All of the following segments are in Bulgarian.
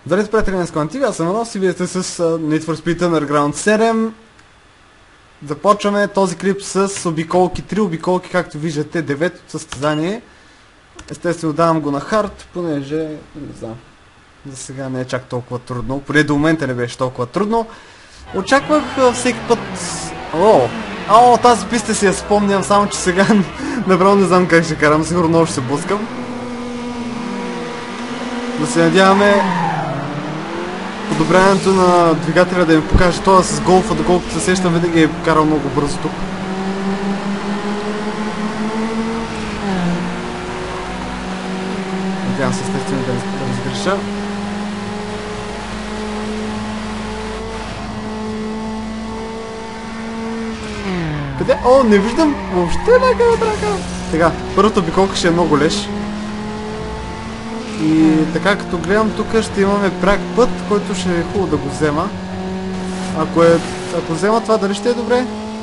Здравейте, приятели на Сквантиви, аз съм Рос и вие сте с Need for Speed Underground 7. Започваме този клип с обиколки, 3 обиколки, както виждате, 9 състезание. Естествено давам го на хард, понеже, не знам, за сега не е чак толкова трудно, поне до момента не беше толкова трудно. Очаквах всеки път... Тази писта си я спомням, само че сега направо не знам как ще карам, сигурно много ще се блъскам. Да се надяваме подобряването на двигателя да ми покаже това с голфа, доколкото се сещам, винаги е карал много бързо тук. Надявам се естествено да разгреша. Къде? О, не виждам въобще някъде трака. Сега, първата обиколка ще е много леш. И така като гледам тук ще имаме пряк път, който ще е хубаво да го взема. Ако взема това, дали ще е добре?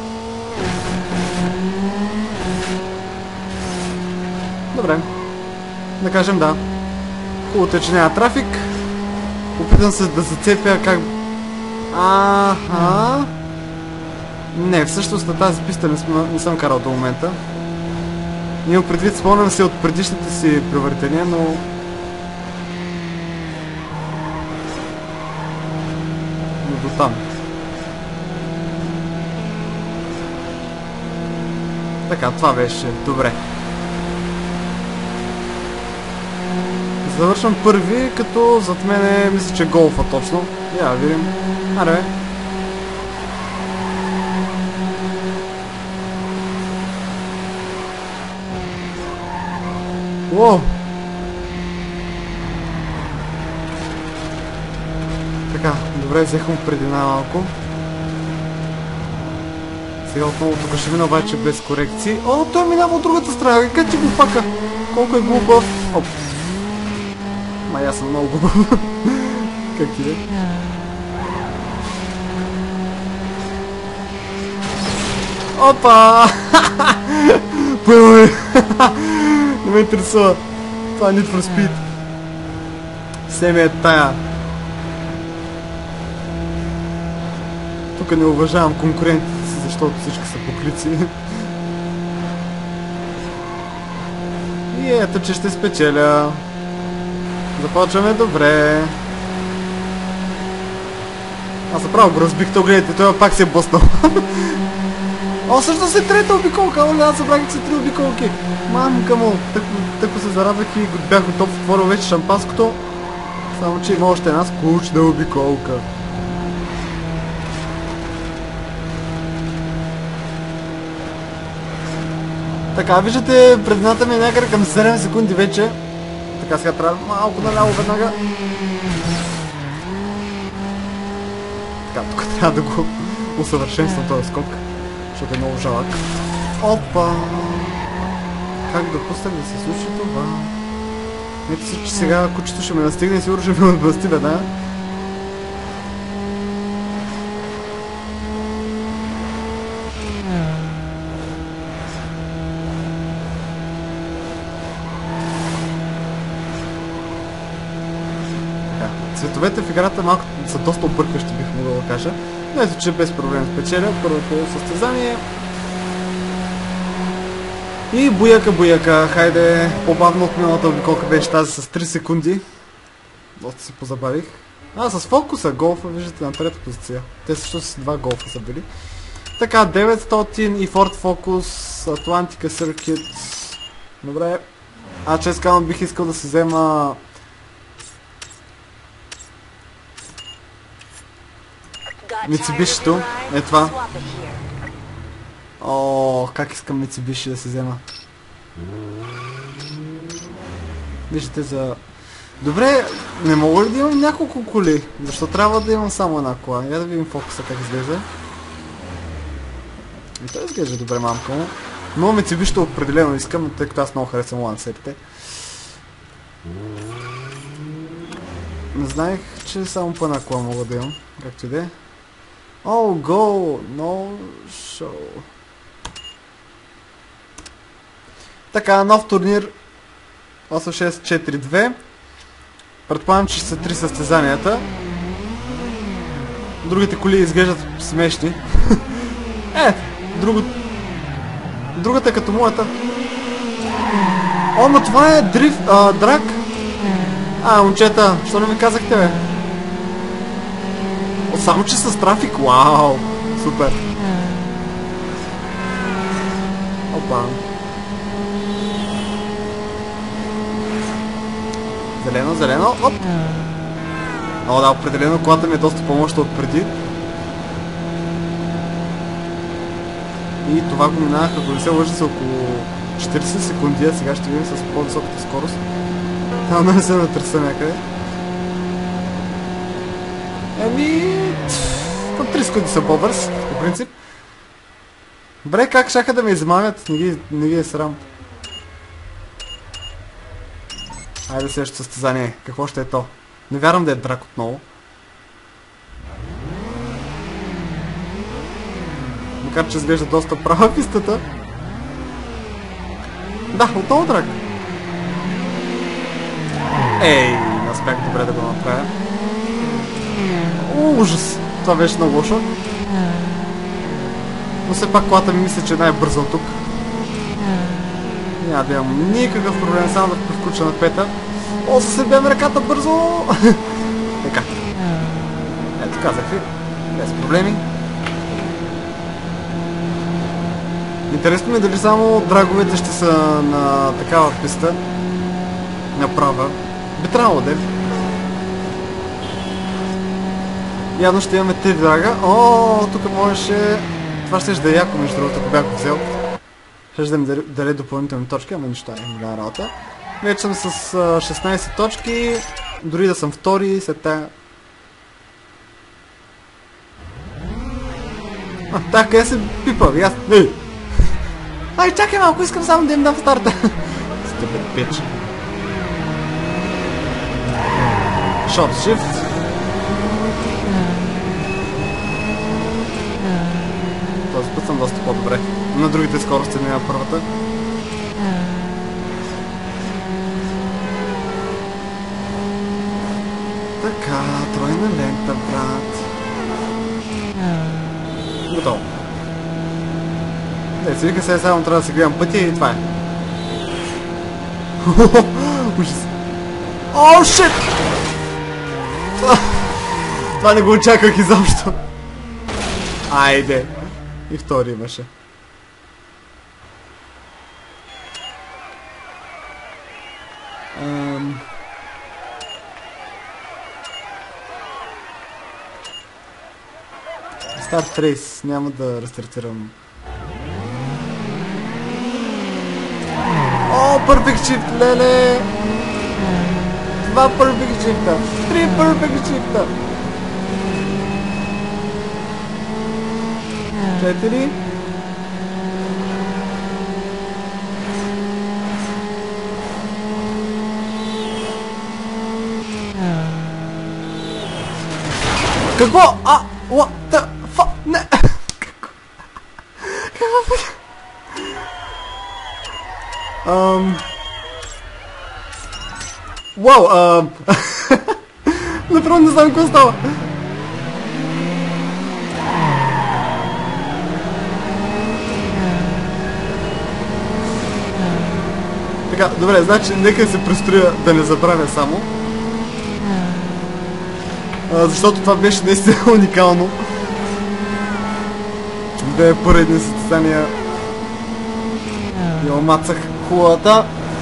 Добре. Да кажем да. Хубавото е, че няма трафик. Опитам се да зацепя как... Не, всъщност на тази писта не съм карал до момента. Имам предвид, спомням се от предишните си превъртения, но... до там. Така, това беше добре. Завършвам първи, като зад мен мисля, че голфа точно. Я видим. Аре. Уоу! Така, добре, взехме преди малко. Сега отново тук ще мина обаче без корекции. О, той минава от другата страна, как ти го пака? Колко е глупав. Оп. Май аз съм много глупав. Как ти е? Опа! Пълно. Не ме интересува. Това е Need for Speed. Все ми е тая. Тук не уважавам конкурентите си, защото всички са поклици. И ето, че ще спечеля. Започваме добре. Аз направо го разбих, то гледайте, той пак се е блъснал. О, всъщност е трета обиколка, аз събрах, че са 3 обиколки. Мамка му, тъкво се зарадвах и бях готов, отворил вече шампанското. Само, че има още една скучна обиколка. Така, виждате, предната ми е някъде към 7 секунди вече. Така, сега трябва малко наляво веднага. Така, тук трябва да го усъвършенствам този скок, защото е много жалък. Опа! Как да пусна да се случи това? Ето си, че сега кучето ще ме настигне и сигурно ще ме отблъсти веднага. Цветовете в играта малко са доста объркващи, бих могъл да кажа. Но ето, че без проблем спечеля първото състезание. И буяка, хайде, по-бавно от миналата обиколка беше тази с 3 секунди. Доста се позабавих. С фокуса, голфа, виждате на трета позиция. Те също с 2 голфа са били. Така, 900 и Ford Focus, Atlantica Circuit. Добре. Честно казвам, бих искал да се взема... Мицубишито, е това. О, как искам Мицубиши да се взема. Виждате за... Добре, не мога ли да имам няколко коли? Защо трябва да имам само една кола? Я да видим фокуса как изглежда. И той изглежда добре, мамка му. Но Мицубишито определено искам, тъй като аз много харесвам лансерите. Не знаех, че само по една кола мога да имам. Както и да е. Oh, go! No show. Така, нов турнир 8642. Предполагам, че ще са 3 състезанията. Другите коли изглеждат смешни. Другата като моята. О, но това е драк. Момчета, що не ми казахте, бе? Само че с трафик, вау! Супер! Опа! Зелено, оп! О, да, определено колата ми е доста по-мощна от преди. И това го минавах, ако не се лъжа, с около 40 секунди, а сега ще видим с по-високата скорост. Там да не се натърса някъде. По 3 секунди съм по-бърз, по принцип. Добре, как шаха да ме измамят? Не ги е срам. Айде следващото състезание. Какво ще е то? Не вярвам да е драк отново. Макар че изглежда доста права пистата. Да, отново драк. Не успях добре да го направя. Ужас! Това беше много лошо. Но все пак колата ми мисля, че е най-бърза от тук. Няма да имам никакъв проблем, само да превключа на пета. О, съсебям ръката бързо! Така. Ето казах ви. Без проблеми. Интересно ми е дали само драговете ще са на такава писта. Направа. Би трябвало да е. Явно ще имаме 3 драга. О, тук можеше... Това ще да е яко, между другото, ако бях го взел. Ще да ми даде допълнителни точки, ама нищо е голяма работа. Вече съм с 16 точки. Дори да съм втори, след тая... Така, къде се пипа? Ай, чакай малко, искам само да им дам старта. Стъпет пич. Short shift. Този път съм доста по-добре. На другите скорости не на първата. Така, тройна лента, брат. Готово. Се вика сега само трябва да се гледам пътя и това е. Ужас. О, шит! Това не го очаквах изобщо. Айде. И втори имаше. Старт рейс. Няма да рестартирам. О, перфект шифт, леле! 2 перфект шифта, 3 перфект шифта. 4. Какво? What the fuck? Не! Вау, направо не знам какво става. Така, добре, значи нека се престроя да не забравя само. Защото това беше наистина уникално. Две поредни състезания. И омацах хубавата.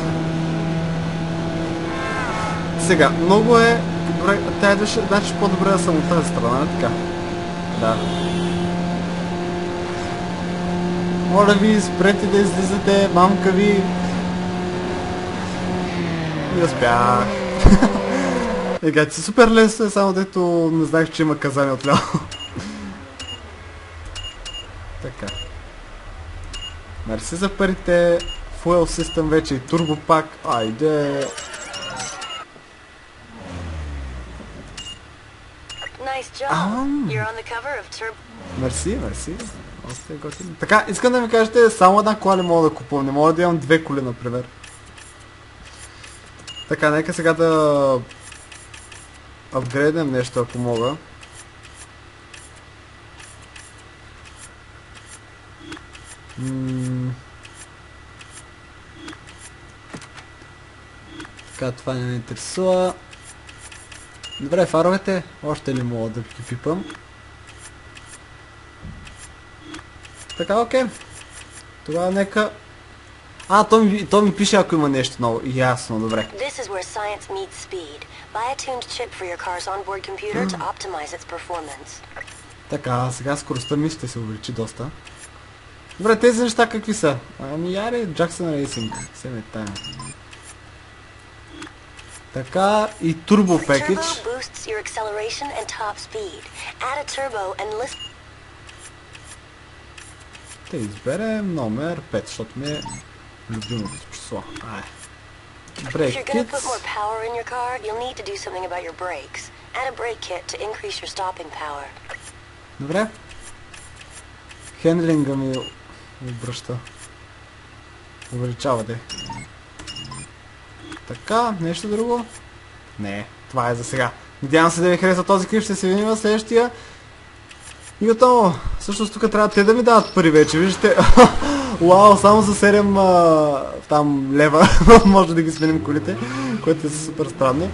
Сега, много е... Добре, тая беше... Значи по-добре да съм от тази страна, така. Да. Моля ви, спрете да излизате, мамка ви. Не успях. Ега, си супер лесно е, само дето не знаех, че има казане отляво. Така. Мерси за парите. Fuel System вече и турбопак. Айде. Мерси, мерси. Още е готино. Така, искам да ми кажете, само една кола ли мога да купувам? Не мога да имам 2 коли, например. Така, нека сега да апгрейднем нещо, ако мога. Така, това не ме интересува. Добре, фаровете. Още ли мога да ги пипам? Така, окей. Тогава нека... то ми пише, ако има нещо ново. Ясно, добре. Така, сега скоростта ми ще се увеличи доста. Добре, тези неща какви са? Ами яре, Jackson Racing. Се ме тайна. Така, и Turbo Package. Ще изберем номер 5, защото ми е любимото число. Brake kits. Добре. Хендлинга ми обръща. Увеличава, де. Така, нещо друго? Не, това е за сега. Надявам се да ви хареса този клип, ще се видим в следващия. И готово. Всъщност тук трябва те да ми дават пари вече, виждате. Уау, само за 7 там лева може да ги сменим колите, което е супер странно.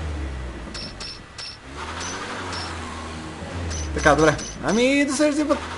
Така, добре. Ами до следващия път.